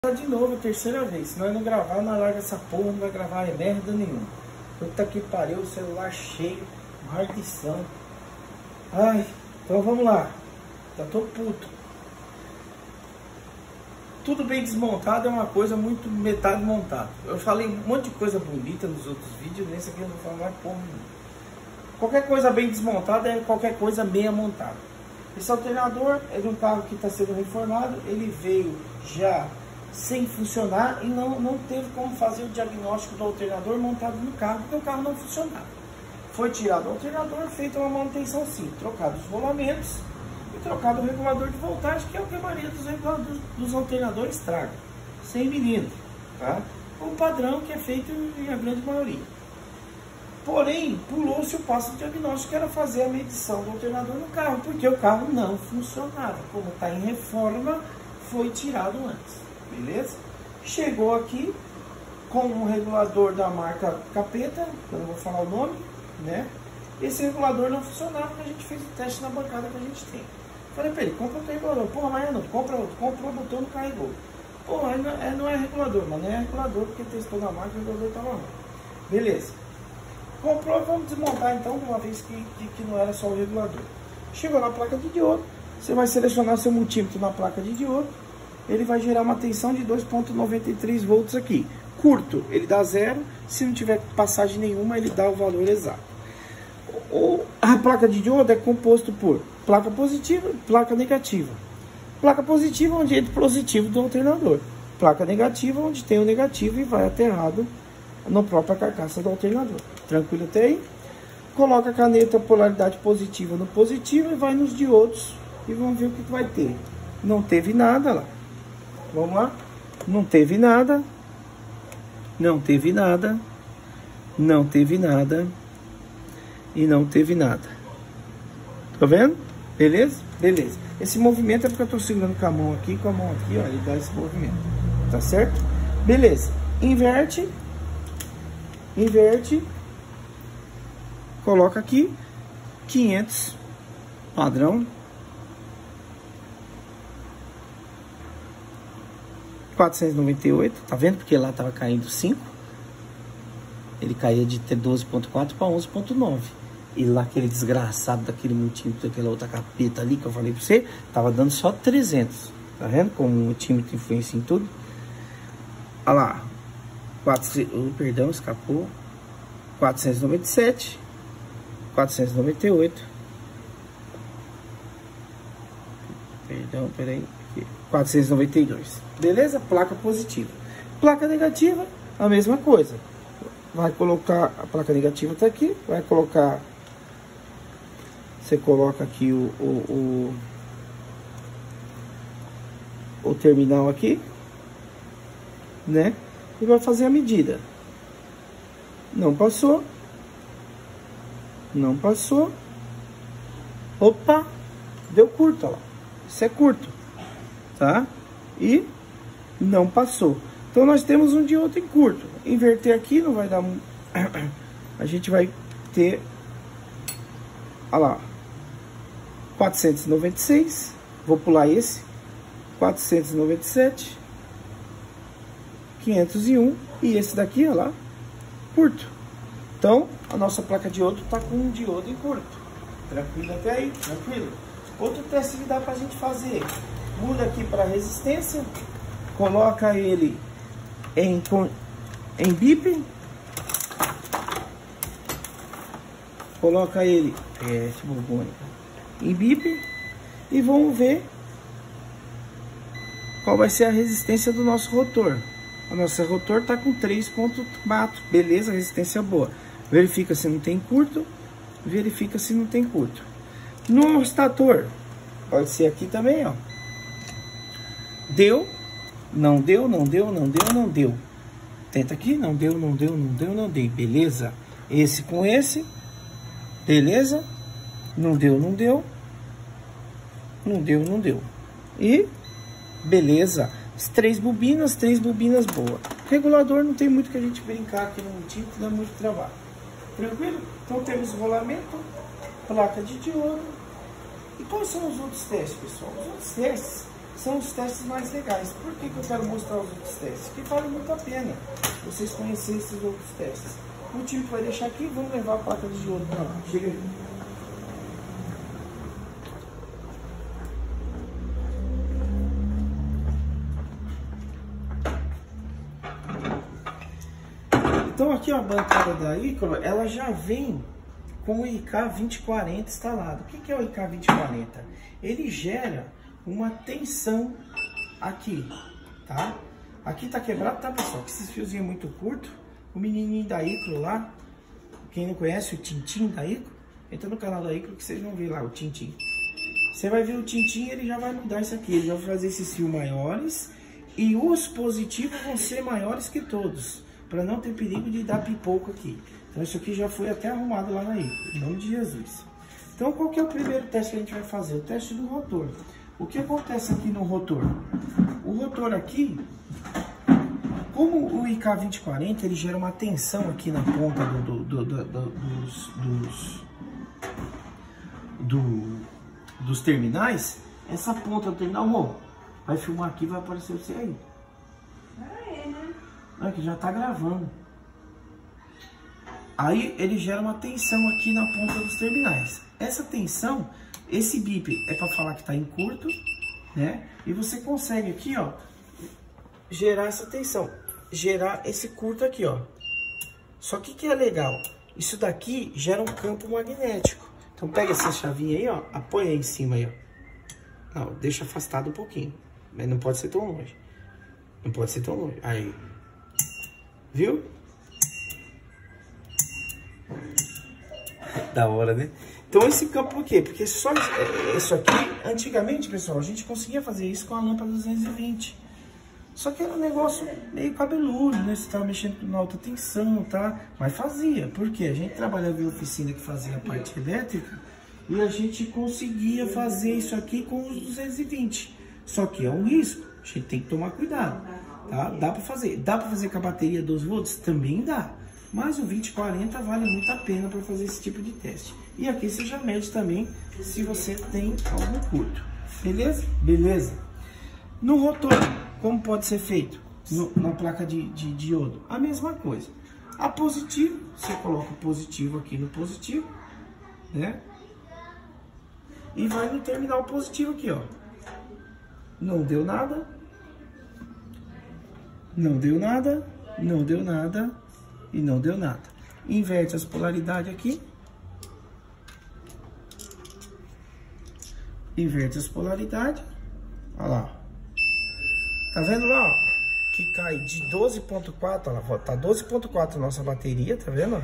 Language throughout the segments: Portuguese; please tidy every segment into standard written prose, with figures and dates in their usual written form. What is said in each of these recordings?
De novo, a terceira vez. Se nós não gravar, nós larga essa porra, não vai gravar merda nenhuma. Puta que pariu, o celular cheio, maldição. Ai, então vamos lá. Já tô puto. Tudo bem desmontado é uma coisa muito metade montada. Eu falei um monte de coisa bonita nos outros vídeos, nesse aqui eu não vou falar mais porra nenhuma. Qualquer coisa bem desmontada é qualquer coisa meia montada. Esse alternador é de um carro que está sendo reformado, ele veio já sem funcionar e não teve como fazer o diagnóstico do alternador montado no carro, porque o carro não funcionava. Foi tirado o alternador, feita uma manutenção sim, trocado os rolamentos e trocado o regulador de voltagem, que é o que a maioria dos alternadores traga, 100 milímetros, tá? O padrão que é feito em a grande maioria. Porém, pulou-se o passo do diagnóstico, que era fazer a medição do alternador no carro, porque o carro não funcionava. Como está em reforma, foi tirado antes. Beleza? Chegou aqui com um regulador da marca Capeta, que eu não vou falar o nome, né? Esse regulador não funcionava, porque a gente fez o teste na bancada que a gente tem. Falei pra ele, compra outro regulador. Porra, mas não, compra outro. Comprou, botou, não carregou. Porra, não é regulador, mas não é regulador, porque testou na marca e o regulador estava ruim. Beleza. Comprou, vamos desmontar então, de uma vez que não era só o regulador. Chegou na placa de diodo, você vai selecionar seu multímetro na placa de diodo. Ele vai gerar uma tensão de 2,93 volts aqui. Curto, ele dá 0. Se não tiver passagem nenhuma, ele dá o valor exato. A placa de diodo é composto por placa positiva e placa negativa. Placa positiva, onde entra o positivo do alternador. Placa negativa, onde tem o negativo e vai aterrado na própria carcaça do alternador. Tranquilo até aí? Coloca a caneta polaridade positiva no positivo e vai nos diodos. E vamos ver o que vai ter. Não teve nada lá. Vamos lá? Não teve nada. Não teve nada. Não teve nada. E não teve nada. Tá vendo? Beleza? Beleza. Esse movimento é porque eu tô segurando com a mão aqui, ó. Ele dá esse movimento. Tá certo? Beleza. Inverte. Inverte. Coloca aqui. 500. Padrão. 498, tá vendo? Porque lá tava caindo 5. Ele caía de 12.4 para 11.9. E lá aquele desgraçado daquele multímetro, daquela outra capeta ali que eu falei pra você, tava dando só 300. Tá vendo como o multímetro influencia em tudo? Olha lá. Perdão, escapou. 497. 498. Perdão, peraí. 492. Beleza? Placa positiva. Placa negativa, a mesma coisa. Vai colocar, a placa negativa tá aqui, vai colocar, você coloca aqui o terminal aqui, né? E vai fazer a medida. Não passou. Não passou. Opa! Deu curto, ó lá. Isso é curto. Tá? E não passou. Então nós temos um diodo em curto. Inverter aqui não vai dar... A gente vai ter... Olha lá. 496. Vou pular esse. 497. 501. E esse daqui, olha lá. Curto. Então, a nossa placa de diodo está com um diodo em curto. Tranquilo até aí? Tranquilo? Outro teste que dá pra gente fazer. Muda aqui para resistência. Coloca ele em bip. Coloca ele em bip. E vamos ver qual vai ser a resistência do nosso rotor. O nosso rotor está com 3.4. Beleza, resistência boa. Verifica se não tem curto. Verifica se não tem curto. No estator, pode ser aqui também, ó. Deu, não deu, não deu, não deu, não deu. Tenta aqui, não deu, não deu, não deu, não deu. Beleza? Esse com esse. Beleza? Não deu, não deu. Não deu, não deu. E beleza. As três bobinas boa. Regulador não tem muito que a gente brincar aqui no multímetro, não é muito trabalho. Tranquilo? Então temos rolamento, placa de diodo. E quais são os outros testes, pessoal? Os outros testes são os testes mais legais. Por que eu quero mostrar os outros testes? Porque vale muito a pena vocês conhecerem esses outros testes. O time vai deixar aqui, vamos levar a placa de diodo. Não, chega aí. Então aqui a bancada da Icaro, ela já vem com o IK2040 instalado. O que é o IK2040? Ele gera uma tensão aqui, tá? Aqui tá quebrado, tá, pessoal? Que esses fiozinhos muito curto. O menininho da Icaro lá, quem não conhece o Tintim da Icaro, entra no canal da Icaro que vocês vão ver lá o Tintim. Você vai ver o Tintim, ele já vai mudar isso aqui. Ele vai fazer esses fios maiores e os positivos vão ser maiores que todos, para não ter perigo de dar pipoco aqui. Então isso aqui já foi até arrumado lá na Icaro, em nome de Jesus. Então qual que é o primeiro teste que a gente vai fazer? O teste do rotor. O que acontece aqui no rotor? O rotor aqui, como o IK2040, ele gera uma tensão aqui na ponta dos terminais. Essa ponta do terminal, vai filmar aqui, vai aparecer você aí. Olha que já tá gravando. Aí ele gera uma tensão aqui na ponta dos terminais. Essa tensão, esse bip é para falar que tá em curto, né? E você consegue aqui, ó, gerar essa tensão, gerar esse curto aqui, ó. Só que é legal? Isso daqui gera um campo magnético. Então pega essa chavinha aí, ó, apoia aí em cima aí, ó. Não, deixa afastado um pouquinho, mas não pode ser tão longe. Não pode ser tão longe. Aí. Viu? Da hora, né? Então esse campo por quê? Porque só isso aqui, antigamente, pessoal, a gente conseguia fazer isso com a lâmpada 220. Só que era um negócio meio cabeludo, né? Você tava mexendo com alta tensão, tá? Mas fazia. Por quê? A gente trabalhava em oficina que fazia a parte elétrica e a gente conseguia fazer isso aqui com os 220. Só que é um risco. A gente tem que tomar cuidado, tá? Dá pra fazer. Dá pra fazer com a bateria 12 volts? Também dá. Mas o 2040 vale muito a pena para fazer esse tipo de teste. E aqui você já mede também se você tem algum curto. Beleza? Beleza. No rotor, como pode ser feito? Na placa de diodo, a mesma coisa. A positivo, você coloca o positivo aqui no positivo, né? E vai no terminal positivo aqui, ó. Não deu nada. Não deu nada. Não deu nada. E não deu nada. Inverte as polaridades aqui. Inverte as polaridades. Olha lá. Tá vendo lá, ó? Que cai de 12.4, olha lá, tá 12.4 a nossa bateria, tá vendo?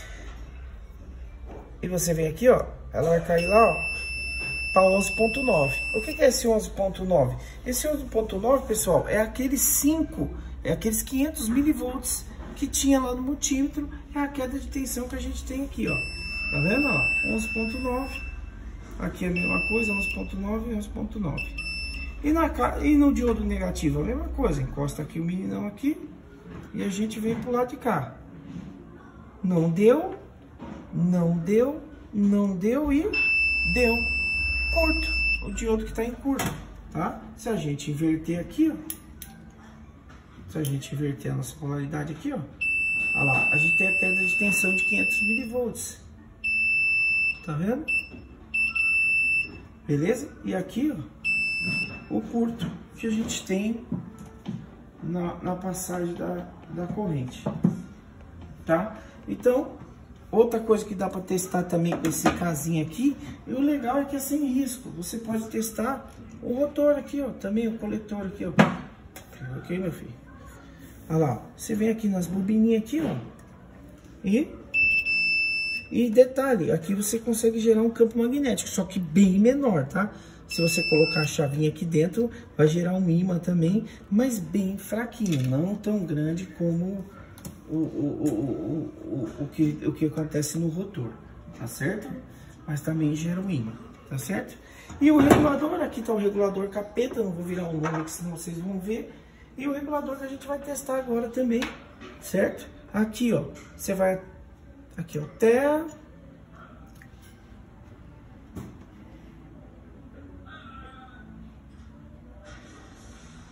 E você vem aqui, ó, ela vai cair lá, ó, para 11.9. O que é esse 11.9? Esse 11.9, pessoal, é aqueles 500 milivolts que tinha lá no multímetro. É a queda de tensão que a gente tem aqui, ó. Tá vendo, ó? 11.9. Aqui é a mesma coisa, 11.9 e 11.9. E no diodo negativo, a mesma coisa. Encosta aqui o meninão aqui e a gente vem pro lado de cá. Não deu, não deu, não deu e deu. Curto. O diodo que tá em curto, tá? Se a gente inverter aqui, ó. Se a gente inverter a nossa polaridade aqui, ó. Olha lá, a gente tem a queda de tensão de 500 milivolts. Tá vendo? Beleza? E aqui, ó, o curto que a gente tem na passagem da corrente, tá? Então, outra coisa que dá para testar também com esse casinho aqui, e o legal é que é sem risco. Você pode testar o rotor aqui, ó, também o coletor aqui, ó. Ok, meu filho? Olha lá, você vem aqui nas bobininhas aqui, ó. E detalhe, aqui você consegue gerar um campo magnético, só que bem menor, tá? Se você colocar a chavinha aqui dentro, vai gerar um ímã também, mas bem fraquinho, não tão grande como o que acontece no rotor, tá certo? Mas também gera um ímã, tá certo? E o regulador, aqui tá o regulador capeta, não vou virar o nome aqui, senão vocês vão ver. E o regulador que a gente vai testar agora também, certo? Aqui, ó, você vai... Aqui, ó, até...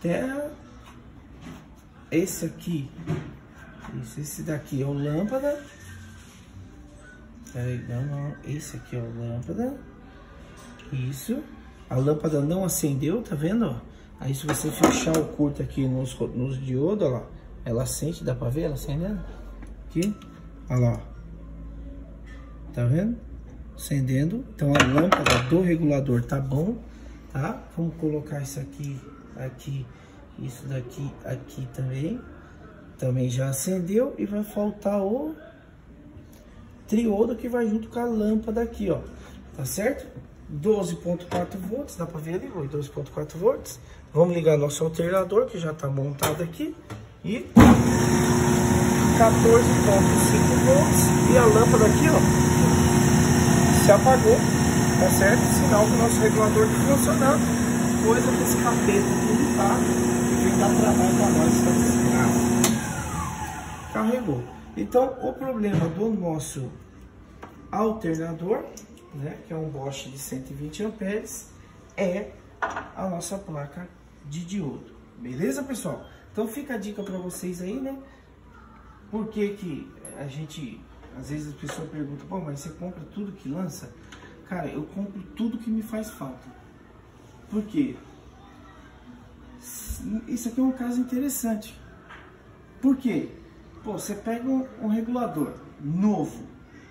até esse aqui. Isso, esse daqui é o lâmpada. Peraí, não, esse aqui é o lâmpada. Isso. A lâmpada não acendeu, tá vendo, ó? Aí se você fechar o curto aqui nos diodos, ó lá, ela acende, dá pra ver ela acendendo? Aqui, ó lá, tá vendo? Acendendo. Então a lâmpada do regulador tá bom, tá? Vamos colocar isso aqui, aqui, isso daqui, aqui também. Também já acendeu e vai faltar o triodo que vai junto com a lâmpada aqui, ó. Tá certo? 12.4 volts, dá pra ver ali, 12.4 volts. Vamos ligar nosso alternador, que já tá montado aqui. E 14.5 volts. E a lâmpada aqui, ó, se apagou, tá certo? Sinal que o nosso regulador tá funcionando. Coisa que esse capeta aqui não tá. E vem dar trabalho pra nós, tá certo? Carregou. Então, o problema do nosso alternador, né, que é um Bosch de 120 amperes, é a nossa placa de diodo. Beleza, pessoal? Então fica a dica para vocês aí, né? Por que a gente, às vezes as pessoas perguntam, pô, mas você compra tudo que lança? Cara, eu compro tudo que me faz falta. Por quê? Isso aqui é um caso interessante. Por quê? Pô, você pega um regulador novo.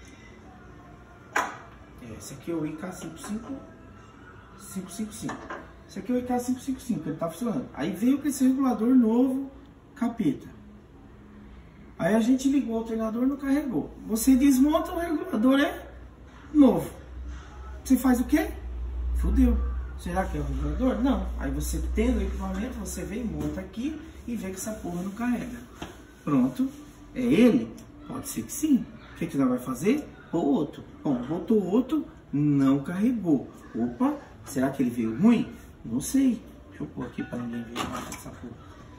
Esse aqui é o IK555. Esse aqui é o IK555, ele tá funcionando. Aí veio com esse regulador novo, capeta. Aí a gente ligou o alternador e não carregou. Você desmonta o regulador, é novo. Você faz o quê? Fudeu. Será que é o regulador? Não. Aí você tendo o equipamento, você vem, monta aqui e vê que essa porra não carrega. Pronto. É ele? Pode ser que sim. O que nós vamos fazer? Ou outro. Bom, botou outro, não carregou. Opa, será que ele veio ruim? Não sei. Deixa eu pôr aqui para ninguém ver mais essa porra.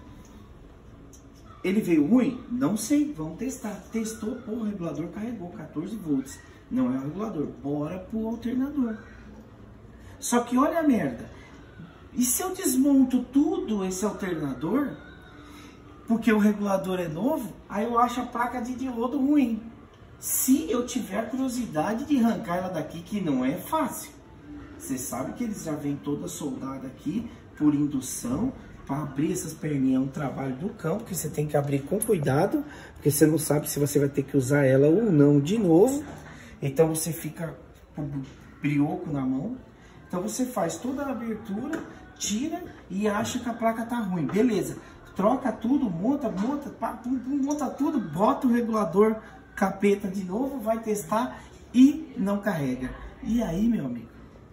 Ele veio ruim? Não sei. Vamos testar. Testou, pô, o regulador carregou 14 volts. Não é o regulador. Bora pro alternador. Só que olha a merda. E se eu desmonto tudo esse alternador, porque o regulador é novo, aí eu acho a placa de diodo ruim. Se eu tiver curiosidade de arrancar ela daqui, que não é fácil. Você sabe que eles já vêm toda soldada aqui por indução. Para abrir essas perninhas é um trabalho do cão, porque você tem que abrir com cuidado, porque você não sabe se você vai ter que usar ela ou não de novo. Então você fica com o brioco na mão. Então você faz toda a abertura, tira e acha que a placa tá ruim. Beleza, troca tudo, monta tudo, bota o regulador capeta de novo, vai testar e não carrega. E aí, meu amigo?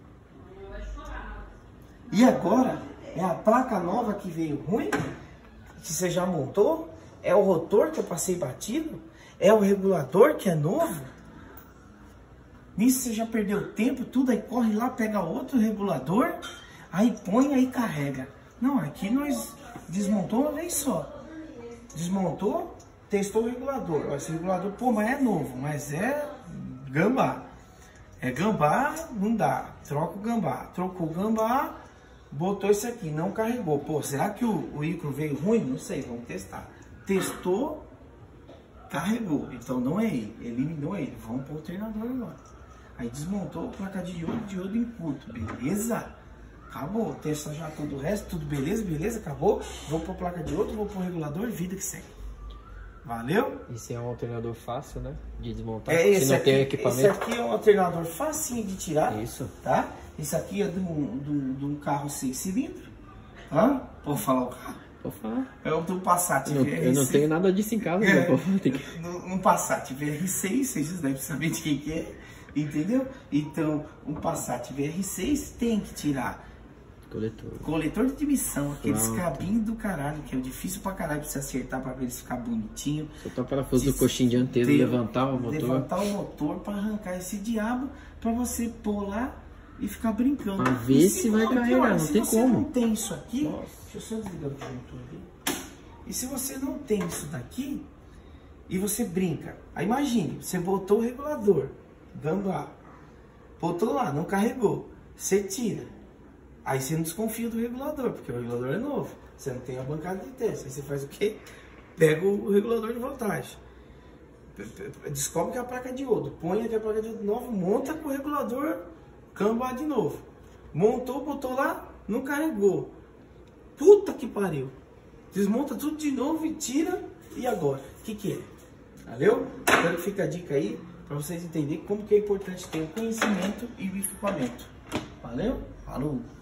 E agora é a placa nova que veio ruim, que você já montou? É o rotor que eu passei batido? É o regulador que é novo? Nisso você já perdeu tempo, tudo, aí corre lá, pega outro regulador, aí põe, aí carrega. Não, aqui nós desmontou uma vez só. Desmontou, testou o regulador. Ó, esse regulador, pô, mas é novo, mas é gambá. É gambá, não dá. Troca o gambá. Trocou o gambá, botou esse aqui, não carregou. Pô, será que o Icro veio ruim? Não sei, vamos testar. Testou, carregou. Então não é ele, eliminou ele. Vamos pro alternador agora. Aí desmontou a placa de diodo em curto, beleza? Acabou, testa já todo o resto, tudo beleza, beleza, acabou. Vou pra placa de diodo, vou pro regulador, vida que segue. Valeu? Esse é um alternador fácil, né? De desmontar, se não aqui, tem equipamento. Esse aqui é um alternador facinho de tirar. Isso. Tá? Esse aqui é de um carro 6 cilindros. Hã? Pode falar o carro? Pode falar. É o do Passat VR6. Eu não tenho nada disso em casa, é, não. Um Passat VR6, vocês devem saber de quem que é. Entendeu? Então, um Passat VR6 tem que tirar coletor de admissão, aqueles cabinhos do caralho, que é difícil pra caralho pra você acertar pra ver ele ficar bonitinho. Soltar o parafuso do coxinho dianteiro, levantar o motor. Levantar o motor pra arrancar esse diabo, pra você pôr lá e ficar brincando. Pra ver se vai carregar, não tem como. Se você não tem isso aqui, deixa eu só desligar o disjuntor ali. E se você não tem isso daqui, e você brinca, aí imagine, você botou o regulador, gambá, botou lá, não carregou, você tira. Aí você não desconfia do regulador, porque o regulador é novo. Você não tem a bancada de teste. Aí você faz o quê? Pega o regulador de voltagem. Descobre que é a placa de iodo. Põe aqui a placa de iodo nova, monta com o regulador, câmbio de novo. Montou, botou lá, não carregou. Puta que pariu. Desmonta tudo de novo e tira. E agora? O que é? Valeu? Espero que fique a dica aí para vocês entenderem como que é importante ter o conhecimento e o equipamento. Valeu? Falou!